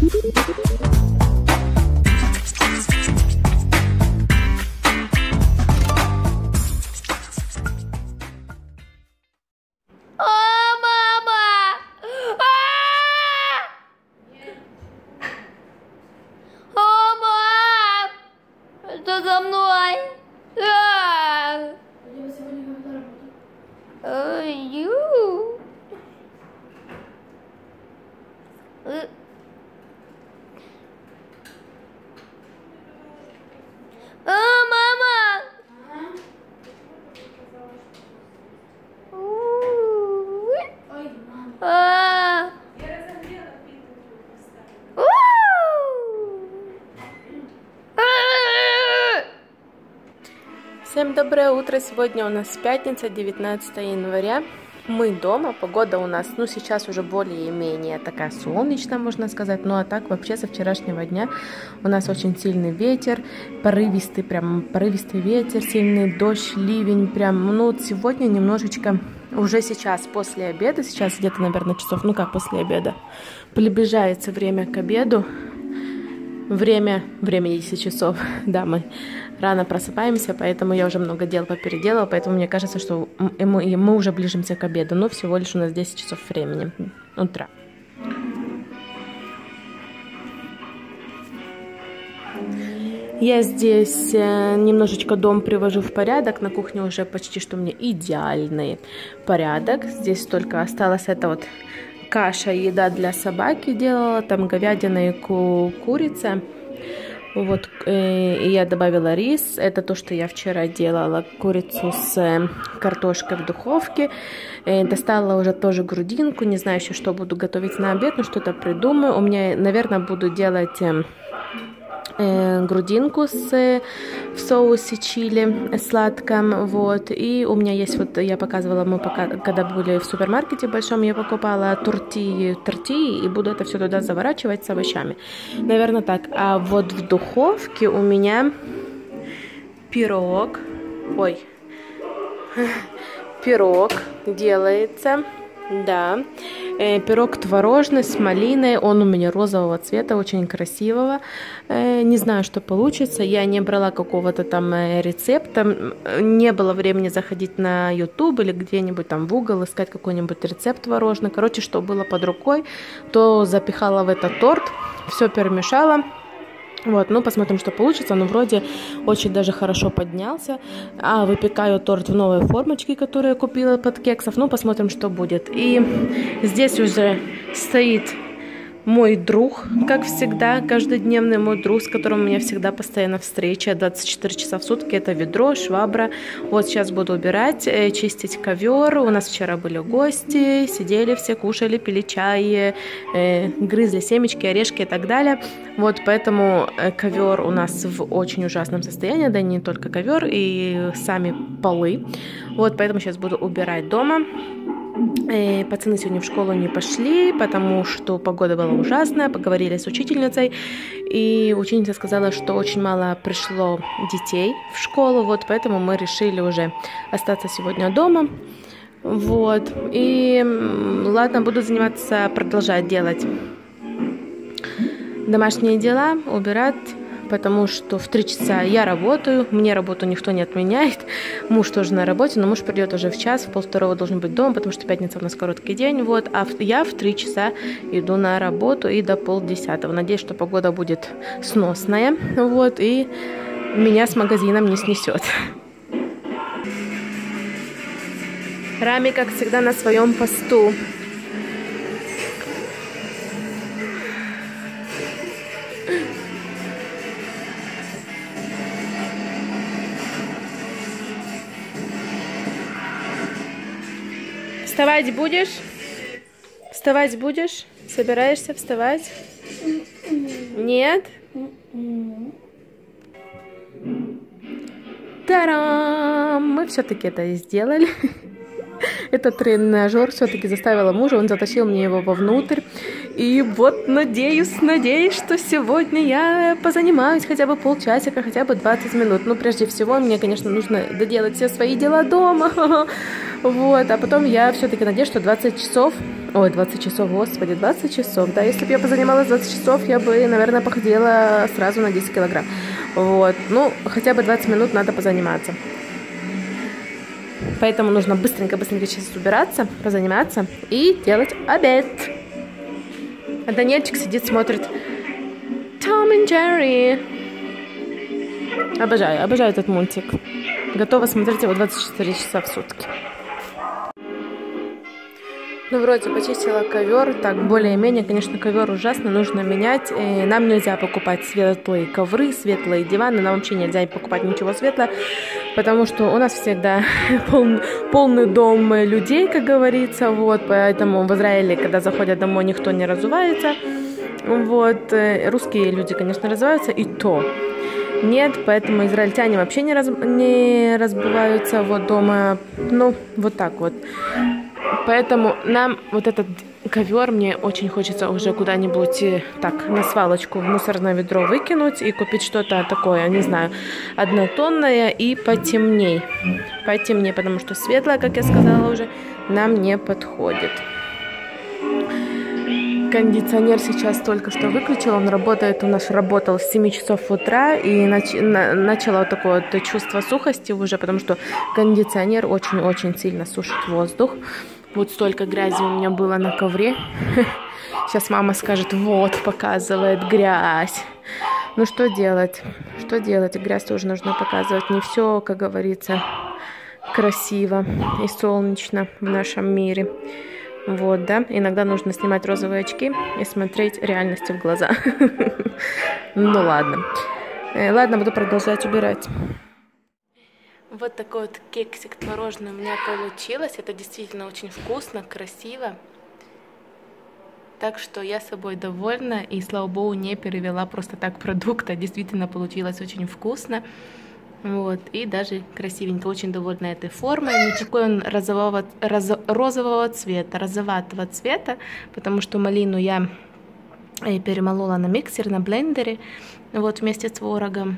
Что за мной? Мама! Всем доброе утро! Сегодня у нас пятница, 19 января. Мы дома, погода у нас, ну, сейчас уже более-менее такая солнечная, можно сказать. Ну, а так, вообще, со вчерашнего дня у нас очень сильный ветер, порывистый, прям порывистый ветер, сильный дождь, ливень, прям, ну, вот сегодня немножечко, уже сейчас, после обеда, сейчас где-то, наверное, часов, ну, как после обеда, приближается время к обеду. Время 10 часов, да, мы рано просыпаемся, поэтому я уже много дел попеределала, поэтому мне кажется, что мы уже ближимся к обеду, но всего лишь у нас 10 часов времени утра. Я здесь немножечко дом привожу в порядок, на кухне уже почти что у меня идеальный порядок, здесь только осталось это вот каша, еда для собаки делала, там говядина и курица. Вот, и я добавила рис. Это то, что я вчера делала, курицу с картошкой в духовке. Достала уже тоже грудинку. Не знаю еще, что буду готовить на обед, но что-то придумаю. У меня, наверное, буду делать грудинку в соусе чили сладком, вот, и у меня есть, вот, я показывала, мы когда были в супермаркете большом, я покупала тортии, и буду это все туда заворачивать с овощами, наверное, так. А вот в духовке у меня пирог делается. Да, пирог творожный с малиной, он у меня розового цвета, очень красивого. Не знаю, что получится, я не брала какого-то там рецепта, не было времени заходить на YouTube или где-нибудь там в угол искать какой-нибудь рецепт творожный. Короче, что было под рукой, то запихала в этот торт, все перемешала. Вот, ну, посмотрим, что получится. Но вроде очень даже хорошо поднялся. Выпекаю торт в новой формочке, которую я купила под кексов. Ну, посмотрим, что будет. И здесь уже стоит мой друг, как всегда, каждодневный мой друг, с которым у меня всегда постоянно встреча, 24 часа в сутки. Это ведро, швабра. Вот сейчас буду убирать, чистить ковер. У нас вчера были гости, сидели все, кушали, пили чай, грызли семечки, орешки и так далее. Вот, поэтому ковер у нас в очень ужасном состоянии, да не только ковер, и сами полы. Вот, поэтому сейчас буду убирать дома. Пацаны сегодня в школу не пошли, потому что погода была ужасная, поговорили с учительницей, и учительница сказала, что очень мало пришло детей в школу, вот, поэтому мы решили уже остаться сегодня дома, вот, и ладно, буду заниматься, продолжать делать домашние дела, убирать, потому что в 3 часа я работаю, мне работу никто не отменяет, муж тоже на работе, но муж придет уже в час, в 1:30 должен быть дома, потому что пятница у нас короткий день, вот, а я в 3 часа иду на работу и до 9:30. Надеюсь, что погода будет сносная, вот, и меня с магазином не снесет. Рами, как всегда, на своем посту. Вставать будешь? Вставать будешь? Собираешься вставать? Нет? Та-дам! Мы все-таки это сделали. Этот тренажер все-таки заставила мужа, он затащил мне его вовнутрь. И вот надеюсь, что сегодня я позанимаюсь хотя бы полчасика, хотя бы 20 минут. Ну, прежде всего, мне, конечно, нужно доделать все свои дела дома. Вот, а потом я все-таки надеюсь, что 20 часов, ой, 20 часов, господи, 20 часов, да, если бы я позанималась 20 часов, я бы, наверное, похудела сразу на 10 килограмм. Вот, ну, хотя бы 20 минут надо позаниматься. Поэтому нужно быстренько сейчас убираться, позаниматься и делать обед. А Даниэльчик сидит, смотрит Том и Джерри. Обожаю этот мультик. Готова смотреть его 24 часа в сутки. Ну, вроде почистила ковер, так, более-менее, конечно, ковер ужасно, нужно менять. Нам нельзя покупать светлые ковры, светлые диваны, нам вообще нельзя покупать ничего светлого, потому что у нас всегда полный дом людей, как говорится, вот, поэтому в Израиле, когда заходят домой, никто не разувается, вот, русские люди, конечно, разуваются, и то нет, поэтому израильтяне вообще не разбиваются вот дома, ну, вот так вот. Поэтому нам вот этот ковер мне очень хочется уже куда-нибудь так на свалочку в мусорное ведро выкинуть и купить что-то такое, не знаю, однотонное и потемней. Потемнее, потому что светлое, как я сказала уже, нам не подходит. Кондиционер сейчас только что выключил, он работает, у нас работал с 7 часов утра, и начало вот такое вот чувство сухости уже, потому что кондиционер очень-очень сильно сушит воздух. Вот столько грязи у меня было на ковре. Сейчас мама скажет, вот, показывает грязь. Ну что делать? Что делать? Грязь тоже нужно показывать. Не все, как говорится, красиво и солнечно в нашем мире. Вот, да, иногда нужно снимать розовые очки и смотреть реальности в глаза. Ну ладно. Ладно, буду продолжать убирать. Вот такой вот кексик творожный у меня получилось. Это действительно очень вкусно, красиво. Так что я собой довольна. И, слава богу, не перевела просто так продукт. А действительно получилось очень вкусно. Вот, и даже красивенько, очень довольна этой формой. Никакой он розового цвета, розоватого цвета, потому что малину я перемолола на миксер, на блендере, вот, вместе с творогом.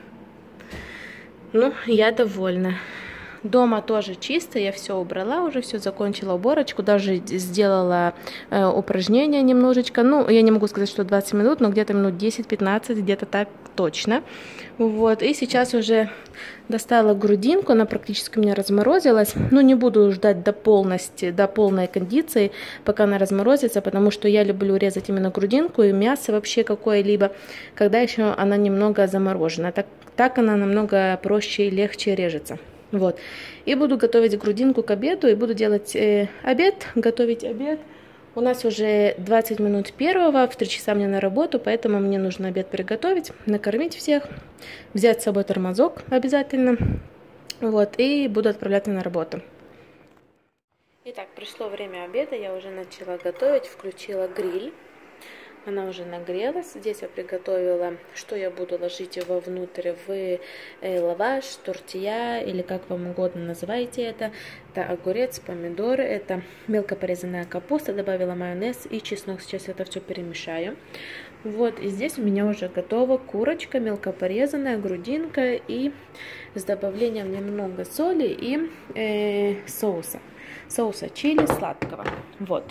Ну, я довольна. Дома тоже чисто, я все убрала уже, все закончила уборочку, даже сделала упражнения немножечко. Ну, я не могу сказать, что 20 минут, но где-то минут 10-15, где-то так точно. Вот, и сейчас уже достала грудинку, она практически у меня разморозилась. Ну, не буду ждать до полной кондиции, пока она разморозится, потому что я люблю резать именно грудинку и мясо вообще какое-либо, когда еще она немного заморожена. Так она намного проще и легче режется. Вот. И буду готовить грудинку к обеду, и буду делать обед, готовить обед. У нас уже 20 минут первого, в 3 часа мне на работу, поэтому мне нужно обед приготовить, накормить всех, взять с собой тормозок обязательно. Вот, и буду отправляться на работу. Итак, пришло время обеда, я уже начала готовить, включила гриль. Она уже нагрелась. Здесь я приготовила, что я буду ложить вовнутрь в лаваш, тортилья, или как вам угодно называете это. Это огурец, помидоры, это мелко порезанная капуста, добавила майонез и чеснок. Сейчас это все перемешаю. Вот, и здесь у меня уже готова курочка, мелко порезанная, грудинка и с добавлением немного соли и соуса чили сладкого. Вот.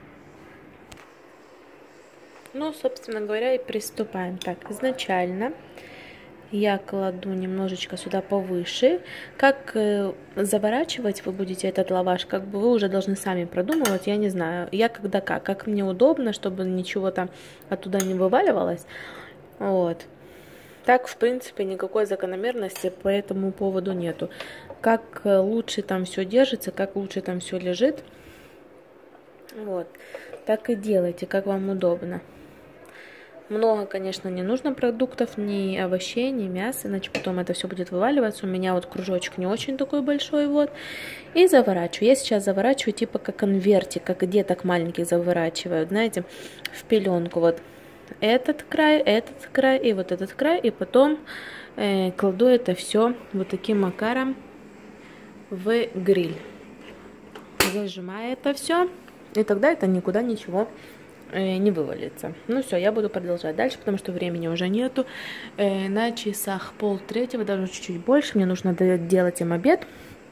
Ну, собственно говоря, и приступаем. Так, изначально я кладу немножечко сюда повыше. Как заворачивать вы будете этот лаваш, как бы вы уже должны сами продумывать, я не знаю. Я когда как мне удобно, чтобы ничего там оттуда не вываливалось. Вот. Так, в принципе, никакой закономерности по этому поводу нету. Как лучше там все держится, как лучше там все лежит. Вот. Так и делайте, как вам удобно. Много, конечно, не нужно продуктов, ни овощей, ни мяса, иначе потом это все будет вываливаться. У меня вот кружочек не очень такой большой, вот. И заворачиваю. Я сейчас заворачиваю типа как конвертик, как деток маленьких заворачивают, знаете, в пеленку. Вот этот край и вот этот край. И потом кладу это все вот таким макаром в гриль. Зажимаю это все. И тогда это никуда ничего не вывалится. Ну все, я буду продолжать дальше, потому что времени уже нету. На часах 2:30, даже чуть-чуть больше. Мне нужно делать им обед.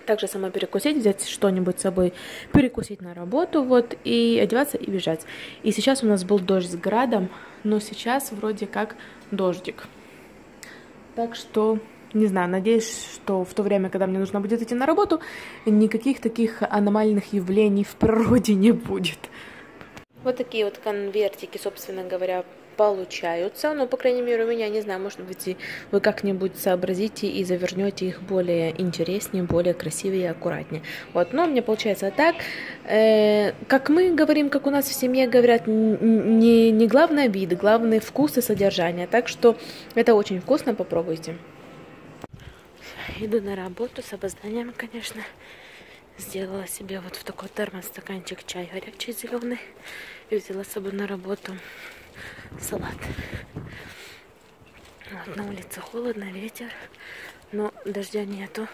также самой перекусить, взять что-нибудь с собой, перекусить на работу, вот, и одеваться и бежать. И сейчас у нас был дождь с градом, но сейчас вроде как дождик. Так что, не знаю, надеюсь, что в то время, когда мне нужно будет идти на работу, никаких таких аномальных явлений в природе не будет. Вот такие вот конвертики, собственно говоря, получаются. Ну, по крайней мере, у меня, не знаю, может быть, вы как-нибудь сообразите и завернете их более интереснее, более красивее и аккуратнее. Вот, но у меня получается так. Как мы говорим, как у нас в семье говорят, не главный вид, главный вкус и содержание. Так что это очень вкусно, попробуйте. Иду на работу с опозданием, конечно. Сделала себе вот в такой термос стаканчик чай горячий зеленый и взяла с собой на работу салат. Вот, на улице холодно, ветер, но дождя нету.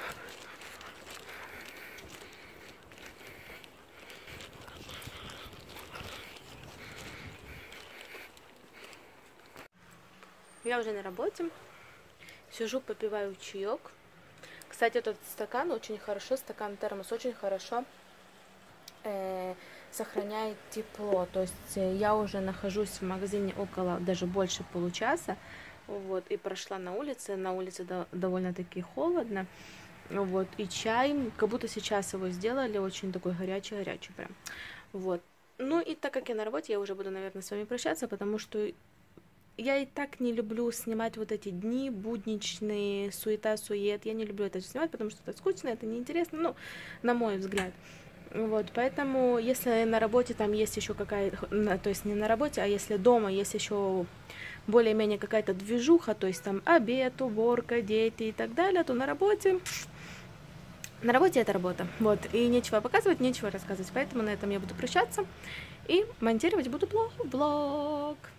Я уже на работе. Сижу, попиваю чаек. Кстати, этот стакан очень хорошо, стакан-термос очень хорошо сохраняет тепло. То есть я уже нахожусь в магазине около, даже больше получаса. Вот, и прошла на улице. На улице довольно-таки холодно. Вот, и чай, как будто сейчас его сделали, очень такой горячий-горячий прям. Вот. Ну и так как я на работе, я уже буду, наверное, с вами прощаться, потому что я и так не люблю снимать вот эти дни будничные, суета-сует. Я не люблю это снимать, потому что это скучно, это неинтересно, ну, на мой взгляд. Вот, поэтому, если на работе там есть еще какая-то, то есть не на работе, а если дома есть еще более-менее какая-то движуха, то есть там обед, уборка, дети и так далее, то на работе это работа. Вот, и нечего показывать, нечего рассказывать. Поэтому на этом я буду прощаться и монтировать буду влог.